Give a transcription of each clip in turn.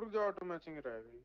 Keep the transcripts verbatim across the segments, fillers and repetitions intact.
रुक जाओ, auto matching रह गई।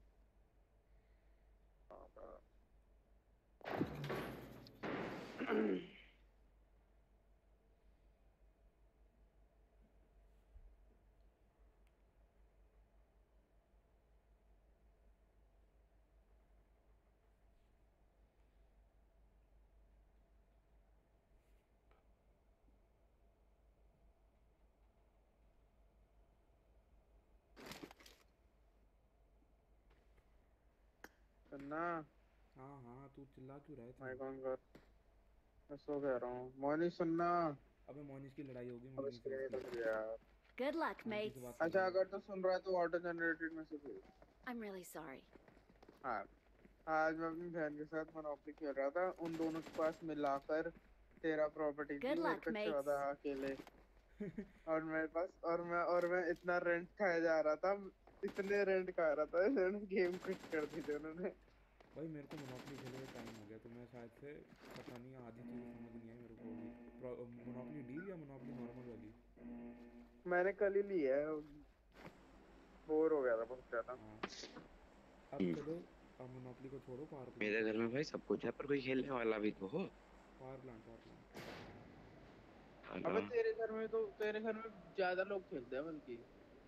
ना हाँ हाँ, तू चिल्ला क्यों रहा है इतना? मैं कौन कर, मैं सो कह रहा हूँ। मोनी सुनना। अबे मोनिश की लड़ाई होगी अब मम्मी से स्क्रीन उसकी। तो फिर यार। Good luck, आंटी से mates. बात कर अच्छा रहा है। अगर तो सुन रहा है तो ऑटो जनरेटेड में से भेज। I'm really sorry. हाँ, आज मैं अपनी बहन के साथ मोनोपोली खेल रहा था, उन दोनों के पास मिलाकर तेरह प्रॉपर्टी थी, Good मेरे luck, पे mates. चौदह अकेले। और मेरे पास और मैं और मैं इतना रेंट खाया जा रहा था, इतने रेंट खा रहा था, इन्होंने गेम क्विट कर दी थी उन्होंने। भाई मेरे को मोनोपोली खेले हुए टाइम हो गया, तो मैं शायद से पता नहीं, आधी चीज़ें समझ नहीं आई मेरे को अभी। मोनोपोली डील या मोनोपोली नॉर्मल वाली? मैंने कल ही ली है, बोर हो गया था बहुत ज्यादा। हाँ, अब हम्म, चलो। अब मोनोपोली को छोड़ो, पावर प्लांट मेरे घर चलते में हैं। भाई सब कुछ है पर कोई खेलने वाला भी तो हो। Power plant, power plant. अला, अबे तेरे घर में तो तेरे घर में ज्यादा लोग खेलते हैं बल्कि।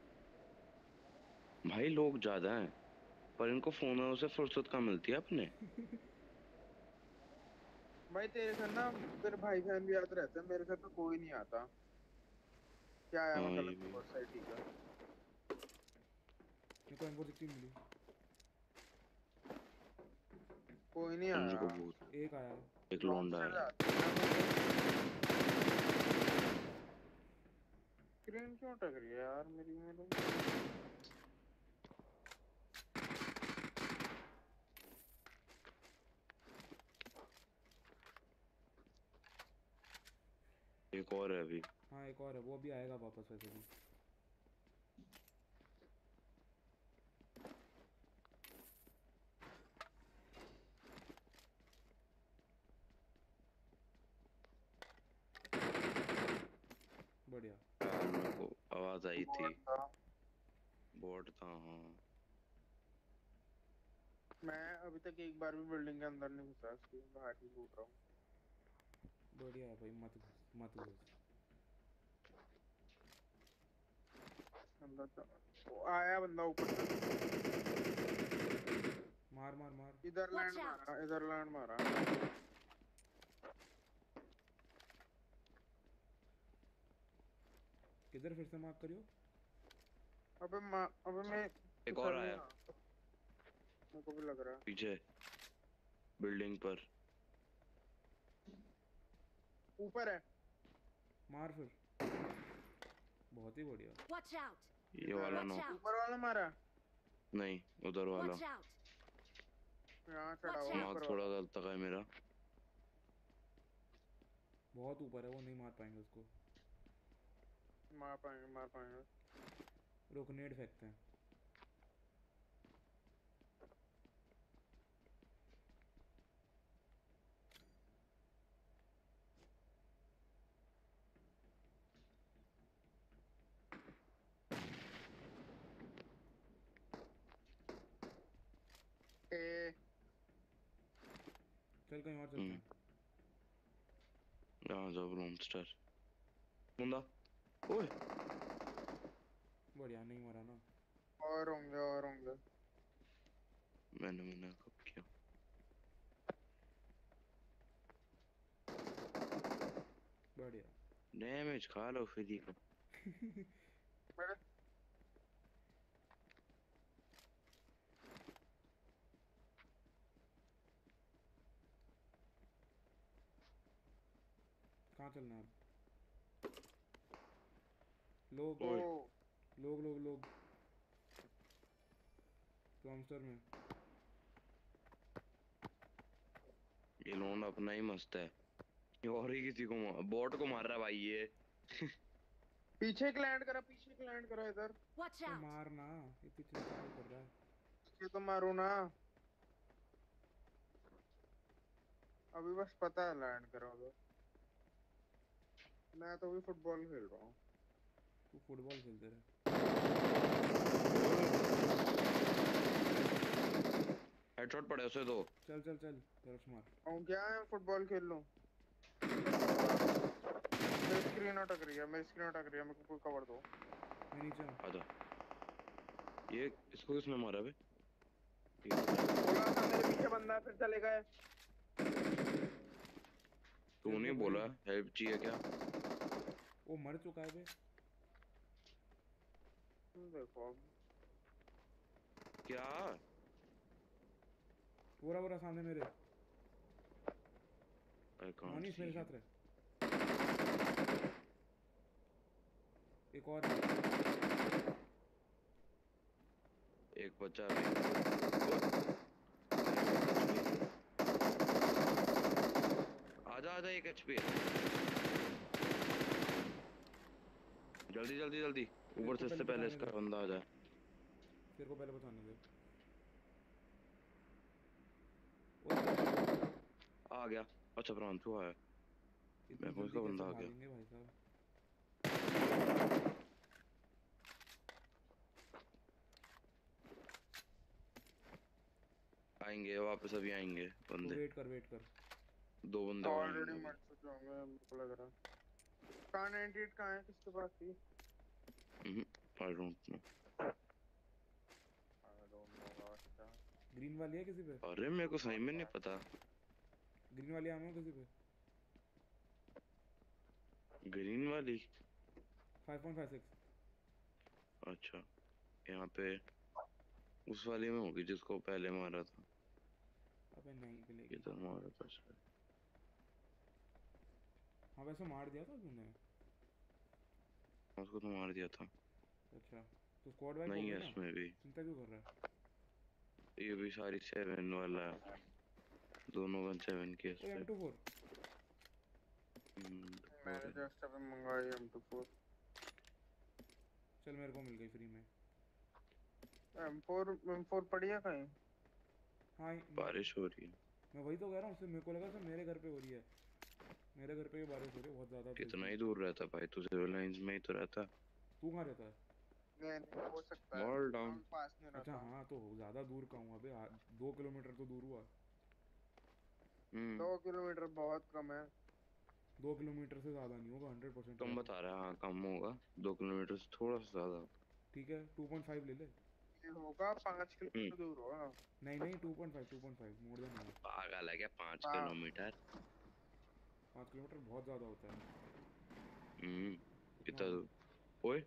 भाई लोग ज्यादा हैं पर इनको फोनों से फुर्सत कहाँ मिलती है अपने। भाई तेरे घर ना तेरे भाई बहन भी आते रहते हैं, मेरे घर पे कोई नहीं आता। क्या है, मैं हाँ ये गलत भी है। सोसाइटी का। मेरे को एम फोर सिक्सटीन मिली। कोई नहीं अंजू आया। को भूत, एक आया। एक लॉन्ग लौंडा चढ़ है। जाते हैं मुझे। स्क्रीन क्यों अटक रही है यार मेरी मेरे। एक और है अभी। हाँ एक और है, वो भी आएगा वापस वैसे भी। बढ़िया। यार मेरे को आवाज आई थी। बहुत था। बोर्ड था हाँ। मैं अभी तक एक बार भी बिल्डिंग के अंदर नहीं घुसा, इसलिए बाहर ही घूम रहा हूँ। बढ़िया है भाई, मत घुस मत घुस। अंदर तो वो आया बंदा ऊपर से। मार मार मार। इधर लैंड Watch out! मारा, इधर लैंड मारा। किधर फिर से मार्क करियो? अबे माँ, अबे मैं एक उतर और नहीं आया रहा, मेरे को भी लग रहा है। पीछे बिल्डिंग पर। ऊपर है। मार फिर। बहुत ही बढ़िया। Watch out! ये इधर वाला है। Watch knock. out! ऊपर वाला मारा। नहीं उधर वाला। Watch out! यहाँ चढ़ा Watch हुआ out! ऊपर दिमाग थोड़ा वाला। गलत है मेरा। बहुत ऊपर है वो, नहीं मार पाएंगे उसको। मार पाएंगे, मार पाएंगे। रुक, नेड फेंकते हैं। ए, चल कहीं और चलते हम्म, हैं। यहाँ जाओ ब्रोमस्टर। बंदा। ओए बढ़िया, नहीं मरा ना। और होंगे और होंगे। मैंने मैंने कब किया। बढ़िया। डैमेज खा लो फ्री का। मेरे कहाँ चलना है अब? लोग ओ, ओए लोग लोग लोग प्रॉम्स्टर में। ये लोंडा अपना ही मस्त है। ये और ही किसी को बॉट को मार रहा है भाई ये। पीछे एक लैंड करा, पीछे एक लैंड करा इधर। Watch तो out! मारना। ये पिछले चाल कर रहा है। ये तो मारू ना। अभी बस पता है लैंड करा उधर। मैं तो भी फुटबॉल खेल रहा हूँ। तू फुटबॉल खेलते रहे। ओए हेडशॉट पड़े उसे दो। चल चल चल रश मार। हूँ क्या है, फुटबॉल खेल लूं? मेरी स्क्रीन अटक रही है, मेरी स्क्रीन अटक रही है, मेरे को कोई कवर दो। मैं नीचे हूँ। आजा। ये इसको किसने मारा बे? बोला था मेरे पीछे बंदा है, फिर चले गए। तू नहीं बोला हेल्प चाहिए क्या? वो मर चुका है बे। देखो अब क्या? पूरा पूरा सामने मेरे। आई कांट मनीष सी मेरे हिम। साथ रहे। एक और एक बच्चा भी। आजा आजा, एक एचपी है। जल्दी जल्दी जल्दी, ऊपर से इससे पहले इसका बंदा आ जाए। तेरे को पहले बताने दे। आ गया। अच्छा प्रांशु आया। इतनी मेरे को जल्दी इसका कैसे बंदा आ गया। भागेंगे भाई साहब? आएंगे आएंगे वापस, अभी आएंगे तो बंदे। वेट कर वेट कर। दो बंदे और आएंगे ऑलरेडी अभी। मर चुके होंगे, मेरे को लग रहा। कहाँ नाइंटी एट कहाँ है, किसके पास थी? I don't know. I don't know अच्छा। ग्रीन वाली है किसी पे? अरे मेरे को सही में नहीं पता। ग्रीन वाली आम है किसी पे? ग्रीन वाली? Five point five six. अच्छा, यहाँ पे उस वाली में होगी जिसको पहले मारा था। अबे नहीं मिलेगी। किधर मारा था शायद। हाँ वैसे मार दिया था तूने। उसको तो मार दिया था। अच्छा तो स्क्वाड वाइप हो नहीं गई है ना? इसमें भी। चिंता क्यों कर रहा है? ये भी सारी सेवन वाला है। दोनों गन सेवन के इस ओ पे। M to four. हम्म, मैंने जस्ट अभी मंगाई एम टू फोर। चल मेरे को मिल गई फ्री में। एम फोर एम फोर पड़ी है कहीं? हाँ मैं बारिश हो रही है। मैं वही तो कह रहा हूँ। उससे मेरे को लगा सब मेरे घर पे हो रही है। मेरे घर पे भी बारिश हो रही है बहुत ज़्यादा तेज कितना की। ही दूर रहता भाई तू, सिविल लाइंस में ही तो रहता। तू कहाँ रहता है? नहीं नहीं हो सकता है, वॉल मैं डाउन। पास नहीं अच्छा रहता। हाँ तो ज़्यादा दूर का हूँ अबे। आ- दो किलोमीटर तो दूर हुआ। हम्म। दो किलोमीटर बहुत कम है। दो किलोमीटर से ज़्यादा नहीं होगा, हंड्रेड परसेंट कह कम रहा हूँ। बता रहा है, हाँ कम होगा। दो किलोमीटर से थोड़ा सा ज्यादा। ठीक है टू पॉइंट फाइव ले ले। ये होगा पाँच हम्म। किलोमीटर दूर होगा। नहीं नहीं two point five two point five more than enough. पागल है क्या, पाँच हाँ किलोमीटर पाँच किलोमीटर बहुत ज़्यादा होता है। हम्म। इतना कितना दूर। दूर? ओए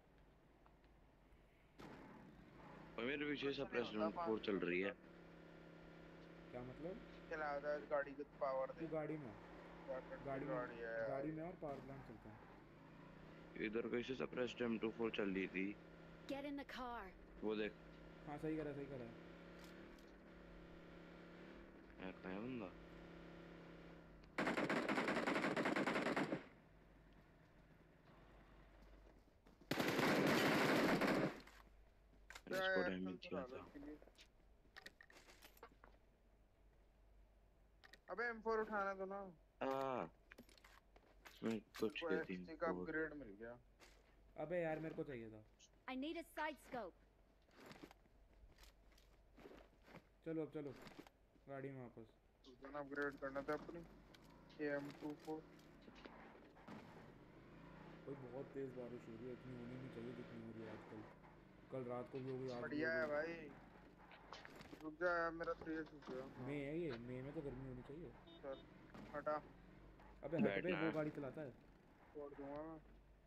ओए, मेरे पीछे कुछ सब नहीं होता प्रेसिडेंट पाँच फोर चल रही है। किलोमीटर क्या मतलब? चला जाए गाड़ी को पावर तू दे। गाड़ी में? रॉकेट की गाड़ी में गाड़ी है यार गाड़ी ये। में और पावर प्लांट चलता है। इधर कैसे सब प्रेसिडेंट टू फोर चल रही थी। Get in the car. वो देख। हाँ सही करा सही करा। यहाँ कहाँ है बंदा? क्या इसको है, चल डैमेज किया चला लो था। इसके लिए। अबे एम फोर उठाना तो ना। आ इसमें मेरे कुछ को के तीन एक्सटी का फोर। अपग्रेड मिल गया। अबे यार मेरे को चाहिए था। I need a side scope. चलो अब चलो गाड़ी में वापस। तुझे ना अपग्रेड करना था अपनी एम टू फोर। भाई बहुत तेज़ बारिश हो रही है। इतनी होनी नहीं चाहिए जितनी हो रही है आजकल। कल रात को भी हो गई, आज भी हो बढ़िया है गई। भाई। रुक जा यार, मेरा थ्री एच हो गया। हाँ मई है ये, मई में तो गर्मी होनी चाहिए। चल हटा। अबे हट बे, बैठना वो है। गाड़ी चलाता है। छोड़ दूंगा मैं।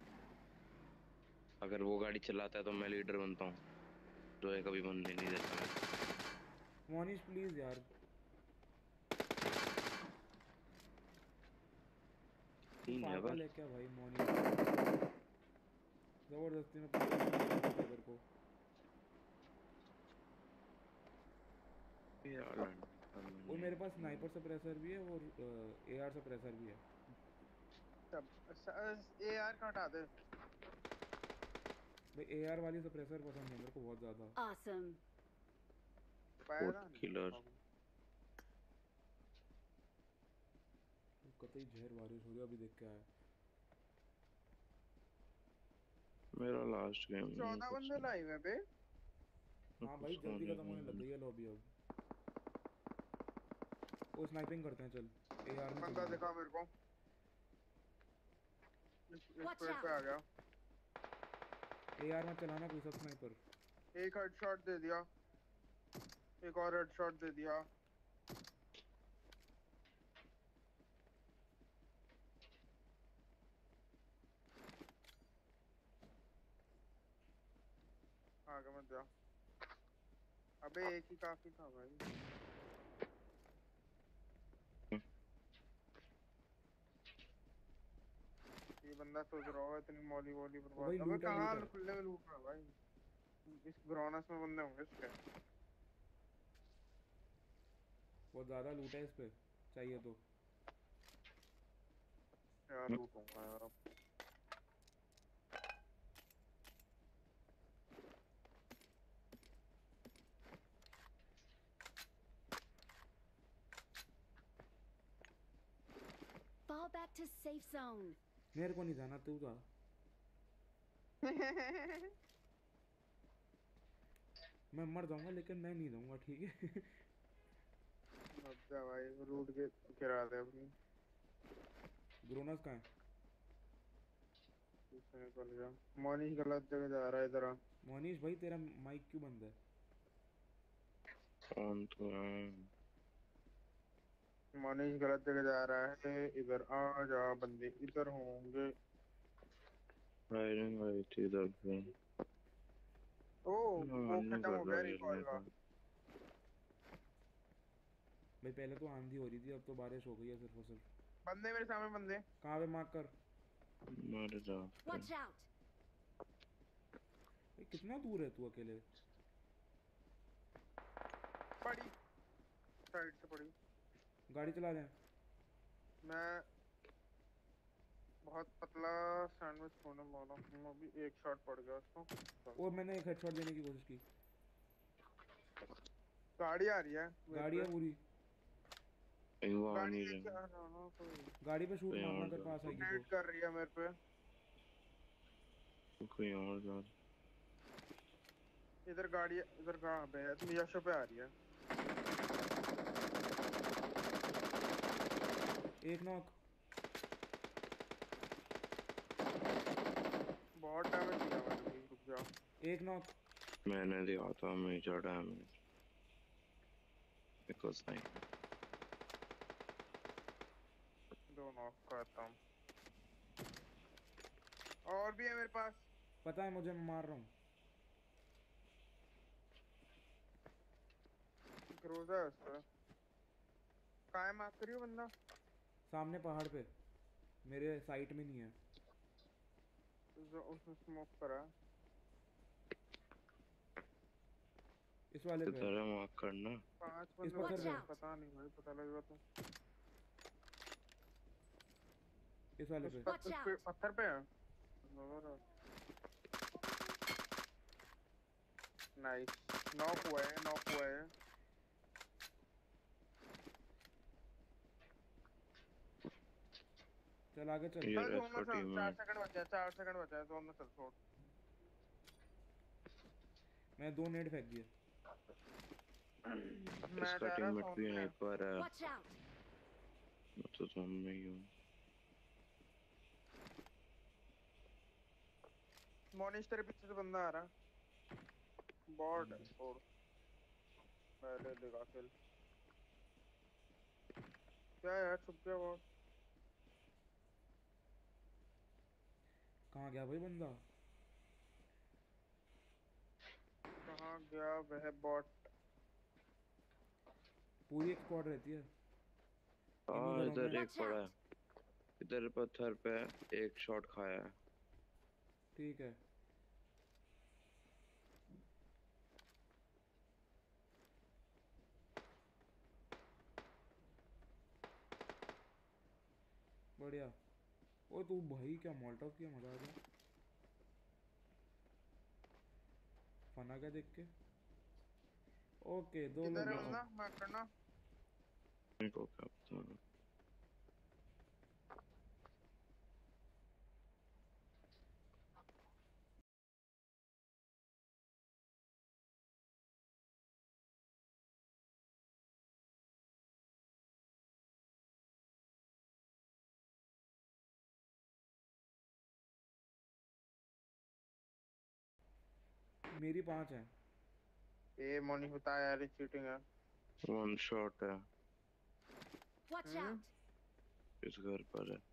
अगर वो गाड़ी चलाता है तो मैं लीडर बनता हूँ। जो है कभी बनने नहीं देता मैं। मोनिश प्लीज़ यार। तू तीन है पागल बस। है क्या भाई मोनिश? ज़बरदस्ती में पागल बना दिया तेरे को। यार और मेरे पास स्नाइपर सप्रेसर भी है और ए आर सप्रेसर भी है। सब ए आर का हटा दे। भाई ए आर वाली सप्रेसर पसंद है मेरे को बहुत ज़्यादा। Awesome. पाएगा नहीं किलर। अब। कतई जहर बारिश हो रही है, अभी देख के आया। मेरा लास्ट गेम नहीं चौदह कुछ बंदे नहीं। लाइव है बे। हाँ कुछ भाई जल्दी सोने खत्म को होने लग नहीं। गई है लॉबी अब। वो स्नाइपिंग करते हैं, चल एआर में बंदा चलेंगे। दिखा मेरे को, इस इस Watch पेड़ पे आ गया। एआर में चलाना कोई सब स्नाइपर। एक हेडशॉट दे दिया, एक और हेडशॉट दे दिया। आगे मत जा। अबे एक ही काफी था भाई। ये बंदा सोच रहा होगा इतनी मौली वोली ओ बर्बाद। भाई अबे लूट है, कहाँ लूट है। खुले में लूट रहा है भाई। इस ग्रोनस में बंदे होंगे इसके। बहुत ज़्यादा लूट है इस पे, चाहिए तो। यार लूटूंगा यार अब। Fall back to safe zone. मेरे को नहीं जाना, तू जा। मैं मर जाऊंगा लेकिन मैं नहीं जाऊंगा, ठीक है। मत जा भाई, लूट के गिरा दे अपनी। ग्रोनस कहाँ है? पीछे निकल गया। मनीष गलत जगह जा रहा है इधर आ। मोनीश भाई तेरा माइक क्यों बंद है? फोन तो है। मनीष गलत जगह जा रहा है, इधर आ जा, बंदे इधर होंगे। फायरिंग आई थी इधर पे। ओ वो मन नहीं खत्म कर हो रहा गया खेलने रिकॉल का। का। भाई पहले तो आंधी हो रही थी, अब तो बारिश हो गई है सिर्फ और सिर्फ। बंदे मेरे सामने बंदे। कहाँ पे मार्क कर? मर जाते। Watch out. भाई कितना दूर है तू अकेले? पड़ी, साइड से पड़ी। गाड़ी चला दें? मैं बहुत पतला सैंडविच होने वाला हूँ अभी। एक शॉट पड़ गया उसको। और मैंने एक हेडशॉट देने की कोशिश की। गाड़ी आ रही है मेरे गाड़ी पे। है पूरी। कहीं वो आ गाड़ी नहीं लेके रहे। आ रहा हूँ कोई। गाड़ी पे शूट कहीं मारना और तेरे जा। पास आएगी तो। वेट कर रही है मेरे पे। कहीं और जा। इधर गाड़ी, इधर कहाँ पे है? तुम यशो पे आ रही है। एक नॉक। बहुत डैमेज दिया मैंने भी, रुक जा। एक नॉक। मैंने दिया था मेजर डैमेज। बिकॉज नहीं। दो नॉक करता हूँ। और भी है मेरे पास। पता है मुझे, मैं मार रहा हूँ। ग्रोजा है उसका। कहाँ है? माफ करियो बंदा। सामने पहाड़ पे, मेरे साइट में नहीं है। जो उसने स्मोक करा। इस वाले पे है। किधर है मार्क करना। पांच इस बंदे पत्थर बचे Watch पे, हैं, out. पता नहीं भाई, पता लगेगा तो। इस वाले उस, पे। पत, Watch उस पे, out. पत्थर पे है। नाइस। नॉक हुआ है, नॉक हुआ है। चल आगे चल। ये चल रेस जोन में का चल, टीम है। चार सेकंड बचे हैं, चार सेकंड बचे हैं, जोन में चल छोड़। मैं दो नेट फेंक दिए। मैं इसका जा रहा टीममेट भी जोन यहीं में। पर है। Watch out. मैं तो जोन में ही हूँ। मोनिश तेरे पीछे से बंदा आ रहा। बॉट है, छोड़। मैं ले लेगा किल। क्या यार, छुप गया बॉट। कहाँ गया भाई बंदा? कहाँ गया वह बॉट? पूरी एक स्क्वाड रहती है इन्हीं हाँ घरों इधर में। एक Watch पड़ा out. है। इधर पत्थर पे एक शॉट खाया है। ठीक है। बढ़िया। ओ तू भाई क्या मॉल्टॉव किया, मजा आ गया। फना क्या देख के। ओके, दो लोग किधर है बचे। बंदा? मैं करना। मेरे को क्या पता। मेरी पांच है। ये मोनी बता यार, ये चीटिंग है। वन शॉट है। Watch Hmm? out! इस घर पर है।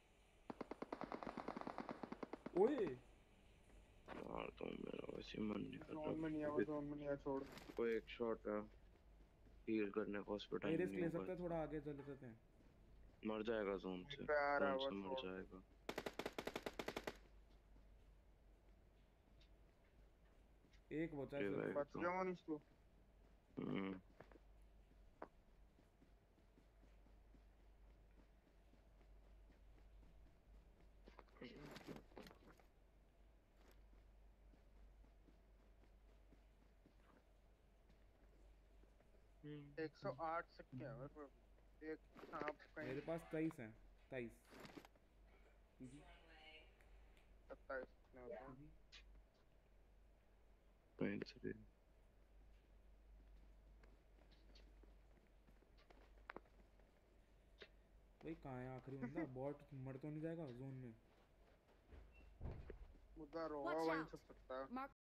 ओए यार तो मेरा वैसे मन नहीं कर जोन में नहीं है वो, रहा। जोन में नहीं है, छोड़। वो एक शॉट है। हील करने को उस पे भाई टाइम रिस्क नहीं ले होगा। सकते हैं, थोड़ा आगे चल लेते हैं। मर जाएगा जोन वहीं से। पे आ रहा है जोन वो, से मर छोड़। जाएगा। एक बचा है ये सिर्फ। भाई बच तो गया मोनी तू। हम्म एक सौ आठ सिक्के हैं मेरे पास। एक सांप कहीं मेरे पास तेईस है, तेईस। सत्ताईस कितने होते हैं? कहीं से भी। भाई कहाँ है आखिरी बंदा? बॉट मर तो नहीं जाएगा जोन में? मुद्दा रोगा Watch वहीं out! छुप सकता है। Mark